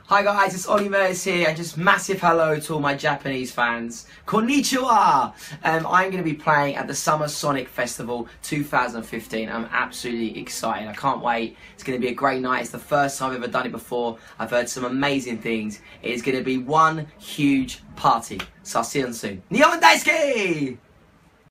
Hi guys, it's OLLY MURS here, and just massive hello to all my Japanese fans. Konnichiwa! I'm going to be playing at the Summer Sonic Festival 2015. I'm absolutely excited. I can't wait. It's going to be a great night. It's the first time I've ever done it before. I've heard some amazing things. It is going to be one huge party. So I'll see you soon. Nihon Daisuke!